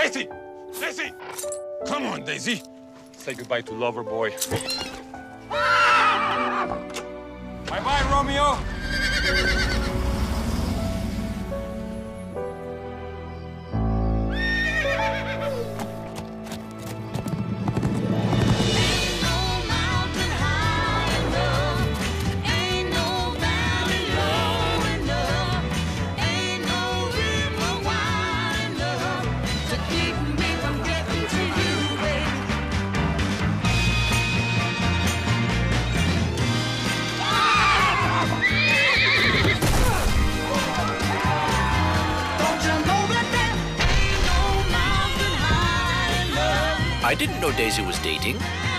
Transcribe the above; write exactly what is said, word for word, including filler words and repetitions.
Daisy! Daisy! Come on, Daisy. Say goodbye to lover boy. Bye-bye, Romeo. I didn't know Daisy was dating.